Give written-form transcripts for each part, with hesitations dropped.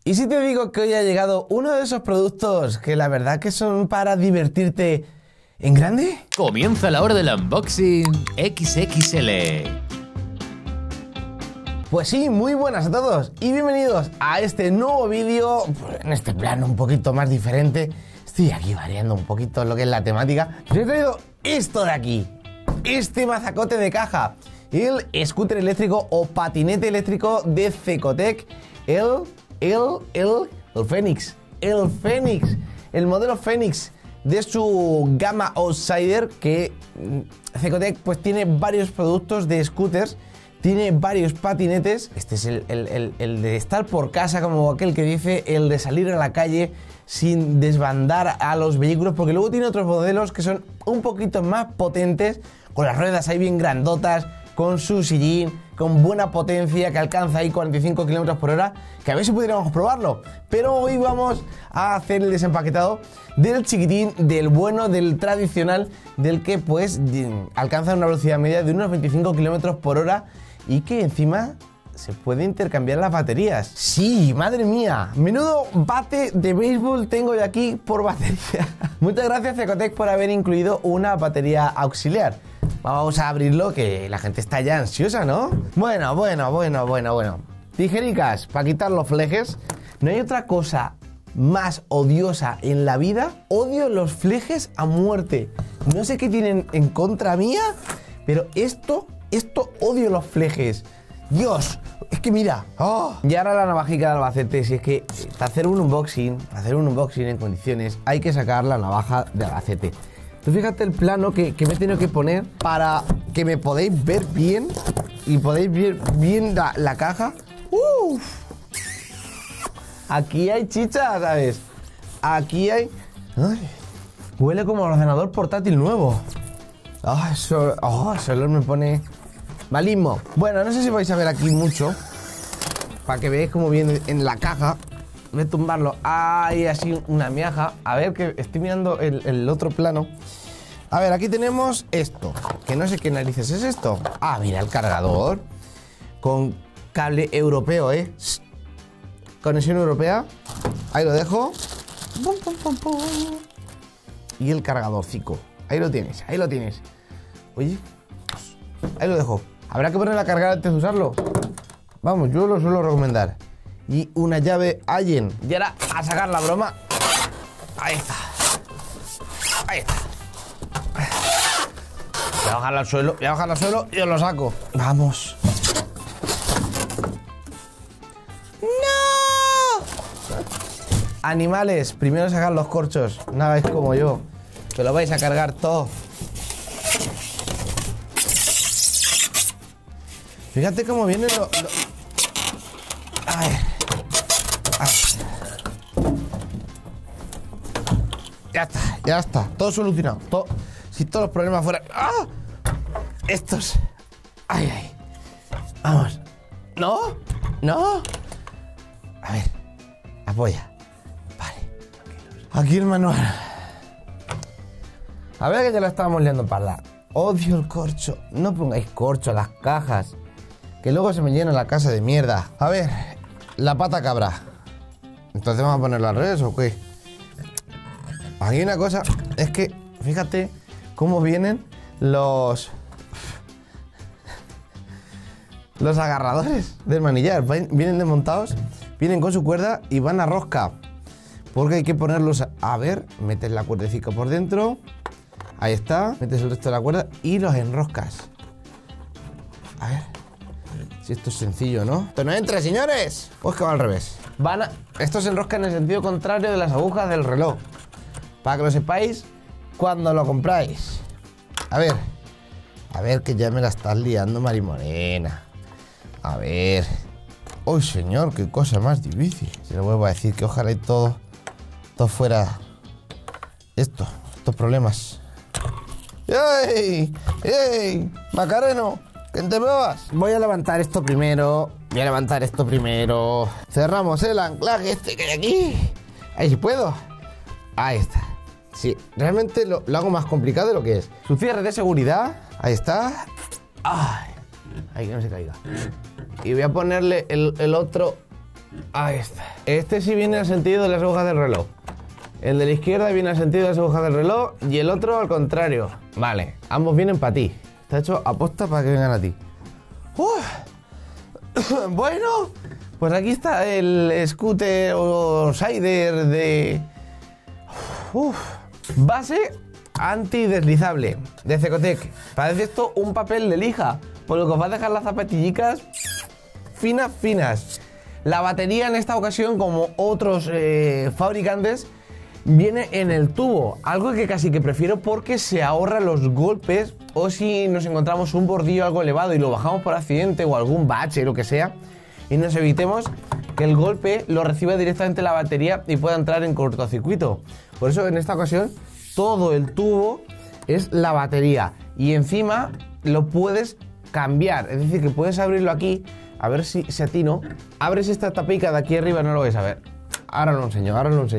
¿Y si te digo que hoy ha llegado uno de esos productos que la verdad que son para divertirte en grande? Comienza la hora del unboxing XXL. Pues sí, muy buenas a todos y bienvenidos a este nuevo vídeo, en este plano un poquito más diferente. Estoy aquí variando un poquito lo que es la temática. Os he traído esto de aquí, este mazacote de caja, el scooter eléctrico o patinete eléctrico de Cecotec, el Fenix, el modelo Fenix de su gama Outsider, que Cecotec pues tiene varios productos de scooters, tiene varios patinetes. Este es el de estar por casa, como aquel que dice, el de salir a la calle sin desbandar a los vehículos, porque luego tiene otros modelos que son un poquito más potentes, con las ruedas ahí bien grandotas, con su sillín, con buena potencia, que alcanza ahí 45 km por hora, que a ver si pudiéramos probarlo. Pero hoy vamos a hacer el desempaquetado del chiquitín, del bueno, del tradicional, del que pues alcanza una velocidad media de unos 25 km por hora y que encima se puede intercambiar las baterías. Sí, madre mía, menudo bate de béisbol tengo yo aquí por batería. Muchas gracias Cecotec por haber incluido una batería auxiliar. Vamos a abrirlo, que la gente está ya ansiosa, ¿no? Bueno. Tijericas para quitar los flejes. No hay otra cosa más odiosa en la vida. Odio los flejes a muerte. No sé qué tienen en contra mía, pero esto odio los flejes. Dios, es que mira. Oh. Y ahora la navajica de Albacete. Si es que para hacer un unboxing en condiciones, hay que sacar la navaja de Albacete. Tú fíjate el plano que me he tenido que poner para que me podáis ver bien y podéis ver bien la caja. ¡Uf! Aquí hay chicha, ¿sabes? Aquí hay... ¡Ay! Huele como ordenador portátil nuevo. Ese olor me pone malísimo. Bueno, no sé si vais a ver aquí mucho, para que veáis cómo viene en la caja. Voy a tumbarlo. Hay así una miaja. A ver, que estoy mirando el otro plano. A ver, aquí tenemos esto, que no sé qué narices es esto. Ah, mira, el cargador con cable europeo, conexión europea. Ahí lo dejo. Y el cargadorcico. Ahí lo tienes. Oye, ahí lo dejo. ¿Habrá que ponerla a cargar antes de usarlo? Vamos, yo lo suelo recomendar. Y una llave Allen. Y ahora a sacar la broma. Ahí está. Voy a bajarla al suelo y os lo saco. Vamos. ¡No! Animales, primero sacar los corchos. No hagáis como yo, que lo vais a cargar todo. Fíjate cómo viene lo... A ver. Ya está, todo solucionado. Si todos los problemas fueran... ¡Ah! Estos... Ay. Vamos. ¿No? A ver. Apoya. Vale. Aquí el manual. A ver, que ya lo estábamos liando parda. Odio el corcho. No pongáis corcho a las cajas, que luego se me llena la casa de mierda. A ver, la pata cabra. Entonces vamos a ponerlo al revés, ¿o qué? Aquí una cosa, es que fíjate cómo vienen los agarradores del manillar. Vienen desmontados, vienen con su cuerda y van a rosca, porque hay que ponerlos a ver. Metes la cuerdecica por dentro, ahí está, metes el resto de la cuerda y los enroscas. A ver si esto es sencillo, ¿no? ¡Esto no entra, señores! Pues que va al revés. Esto se enrosca en el sentido contrario de las agujas del reloj, para que lo sepáis cuando lo compráis. A ver, que ya me la estás liando, Marimorena. A ver. ¡Uy, señor! ¡Qué cosa más difícil! Se lo vuelvo a decir, que ojalá y todo fuera estos problemas. ¡Ey! ¡Macareno! ¡Que te muevas! Voy a levantar esto primero. Cerramos el anclaje este que hay aquí. Ahí sí puedo. Ahí está. Sí, realmente lo hago más complicado de lo que es. Su cierre de seguridad. Ahí está. ¡Ay! Ahí, que no se caiga. Y voy a ponerle el otro Ahí está. Este sí viene al sentido de las agujas del reloj. El de la izquierda viene al sentido de las agujas del reloj y el otro al contrario. Vale, ambos vienen para ti. Está hecho aposta para que vengan a ti. Bueno, pues aquí está el scooter o Sider de... Base antideslizable de Cecotec. Parece esto un papel de lija, por lo que os va a dejar las zapatillicas finas. La batería en esta ocasión, como otros fabricantes, viene en el tubo, algo que casi que prefiero porque se ahorra los golpes, o si nos encontramos un bordillo algo elevado y lo bajamos por accidente o algún bache, lo que sea, y nos evitemos que el golpe lo reciba directamente la batería y pueda entrar en cortocircuito. Por eso en esta ocasión todo el tubo es la batería y encima lo puedes cambiar, es decir, que puedes abrirlo aquí, a ver si atino. Abres esta tapica de aquí arriba, no lo vais a ver. Ahora lo enseño.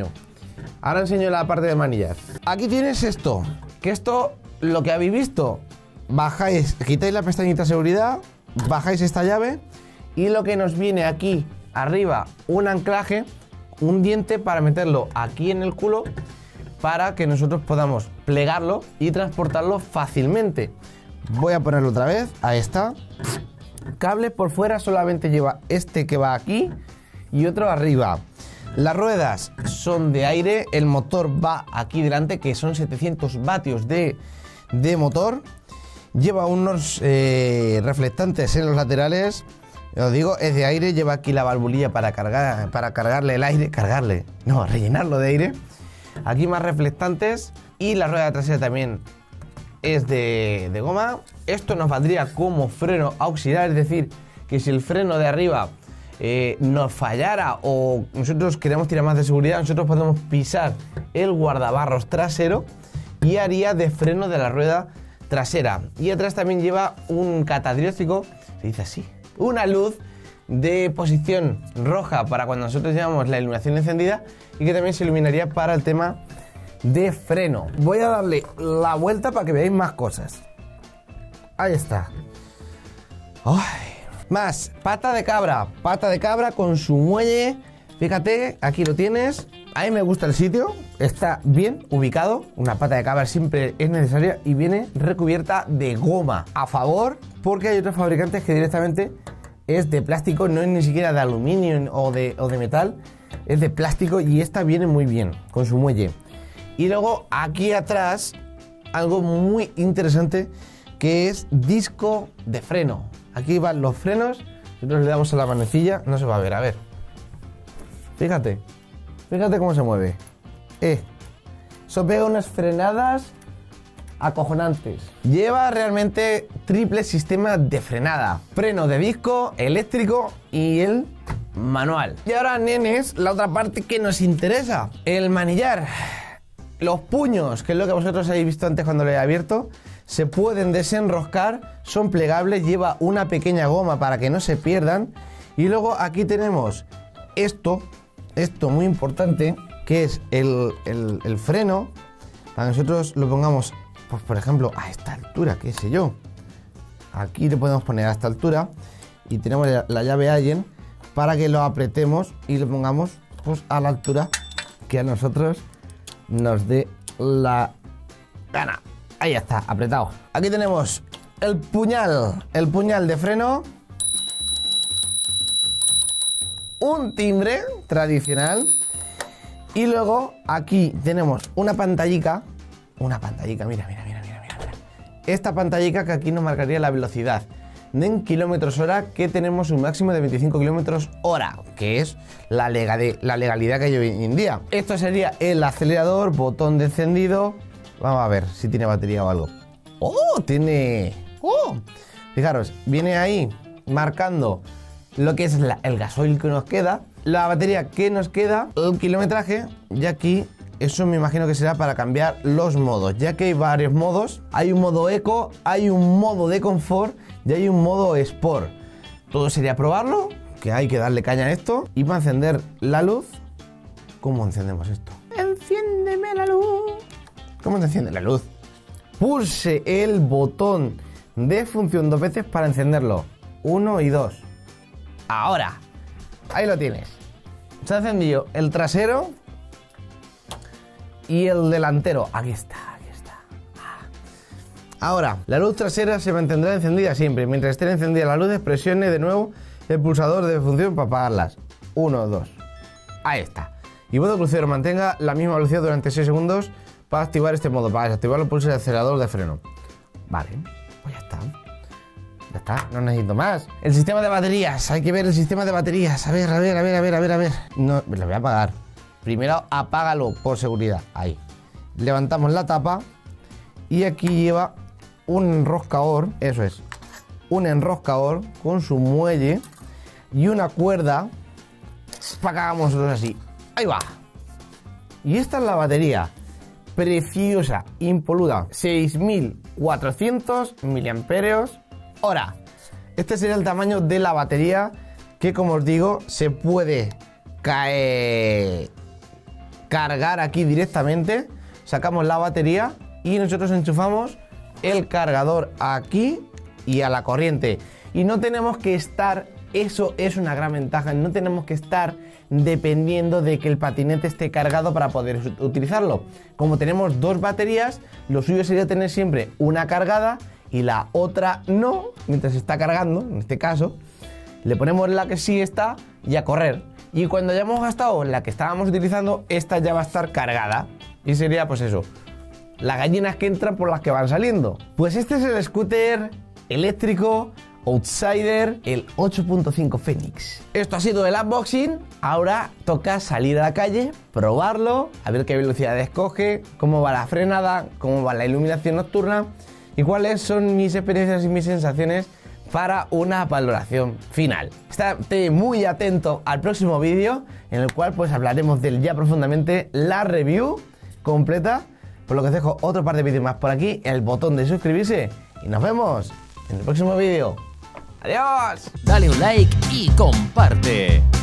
Ahora enseño la parte de manillar. Aquí tienes esto, que esto, lo que habéis visto, bajáis, quitáis la pestañita de seguridad, bajáis esta llave y lo que nos viene aquí arriba, un anclaje, un diente para meterlo aquí en el culo para que nosotros podamos plegarlo y transportarlo fácilmente. Voy a ponerlo otra vez, ahí está. Cable por fuera solamente lleva este que va aquí y otro arriba. Las ruedas son de aire, el motor va aquí delante, que son 700 vatios de motor. Lleva unos reflectantes en los laterales. Os digo, es de aire, lleva aquí la valvulilla para cargarle el aire, rellenarlo de aire. Aquí más reflectantes y la rueda trasera también es de goma. Esto nos valdría como freno auxiliar, es decir, que si el freno de arriba nos fallara o nosotros queremos tirar más de seguridad, nosotros podemos pisar el guardabarros trasero y haría de freno de la rueda trasera. Y atrás también lleva un catadióptrico, se dice así, una luz de posición roja para cuando nosotros llevamos la iluminación encendida y que también se iluminaría para el tema de freno. Voy a darle la vuelta para que veáis más cosas. Ahí está. ¡Ay! Más, pata de cabra con su muelle. Fíjate, aquí lo tienes. A mí me gusta el sitio, está bien ubicado. Una pata de cabra siempre es necesaria y viene recubierta de goma. A favor, porque hay otros fabricantes que directamente es de plástico, no es ni siquiera de aluminio o de metal, es de plástico y esta viene muy bien con su muelle. Y luego aquí atrás, algo muy interesante que es disco de freno. Aquí van los frenos, nosotros le damos a la manecilla, no se va a ver. Fíjate cómo se mueve. Eso pega unas frenadas acojonantes. Lleva realmente triple sistema de frenada. Freno de disco, eléctrico y el manual. Y ahora, nenes, la otra parte que nos interesa. El manillar. Los puños, que es lo que vosotros habéis visto antes cuando lo he abierto, se pueden desenroscar, son plegables, lleva una pequeña goma para que no se pierdan. Y luego aquí tenemos esto muy importante, que es el freno, para que nosotros lo pongamos, pues por ejemplo, a esta altura, qué sé yo. Aquí le podemos poner a esta altura y tenemos la llave Allen para que lo apretemos y lo pongamos pues a la altura que a nosotros nos dé la gana. Ahí está, apretado. Aquí tenemos el puñal de freno, un timbre tradicional y luego aquí tenemos una pantallica, mira. Esta pantallica que aquí nos marcaría la velocidad en kilómetros hora, que tenemos un máximo de 25 kilómetros hora, que es la legalidad que hay hoy en día. Esto sería el acelerador, botón de encendido. Vamos a ver si tiene batería o algo. ¡Oh! Tiene... ¡Oh! Fijaros, viene ahí marcando lo que es el gasoil que nos queda, la batería que nos queda, el kilometraje, y aquí eso me imagino que será para cambiar los modos, ya que hay varios modos. Hay un modo eco, hay un modo de confort y hay un modo sport. Todo sería probarlo, que hay que darle caña a esto. Y para encender la luz, ¿cómo encendemos esto? ¡Enciéndeme la luz! ¿Cómo se enciende la luz? Pulse el botón de función 2 veces para encenderlo. 1 y 2. Ahora, ahí lo tienes. Se ha encendido el trasero y el delantero. Aquí está. Ahora, la luz trasera se mantendrá encendida siempre. Mientras estén encendidas las luces, presione de nuevo el pulsador de función para apagarlas. 1, 2. Ahí está. Y modo crucero, mantenga la misma velocidad durante 6 segundos para activar este modo. Para desactivarlo, pulse el acelerador de freno. Vale, pues ya está. Ya está, no necesito más. El sistema de baterías, hay que ver el sistema de baterías. A ver. No, lo voy a apagar. Primero apágalo por seguridad. Ahí. Levantamos la tapa y aquí lleva un enroscador, eso es, un enroscador con su muelle y una cuerda para que hagamos nosotros así. Ahí va. Y esta es la batería. Preciosa, impoluta. 6400 mAh. Este sería el tamaño de la batería que, como os digo, se puede cargar aquí directamente. Sacamos la batería y nosotros enchufamos el cargador aquí y a la corriente. Y no tenemos que estar, eso es una gran ventaja, no tenemos que estar dependiendo de que el patinete esté cargado para poder utilizarlo. Como tenemos dos baterías, lo suyo sería tener siempre una cargada y la otra no, mientras está cargando. En este caso, le ponemos la que sí está y a correr. Y cuando hayamos gastado la que estábamos utilizando, esta ya va a estar cargada. Y sería pues eso, las gallinas que entran por las que van saliendo. Pues este es el scooter eléctrico Outsider, el 8.5 Phoenix. Esto ha sido el unboxing. Ahora toca salir a la calle, probarlo, a ver qué velocidades coge, cómo va la frenada, cómo va la iluminación nocturna y cuáles son mis experiencias y mis sensaciones para una valoración final. Estate muy atento al próximo vídeo, en el cual pues hablaremos del ya profundamente la review completa. Por lo que os dejo otro par de vídeos más por aquí, el botón de suscribirse y nos vemos en el próximo vídeo. ¡Adiós! Dale un like y comparte.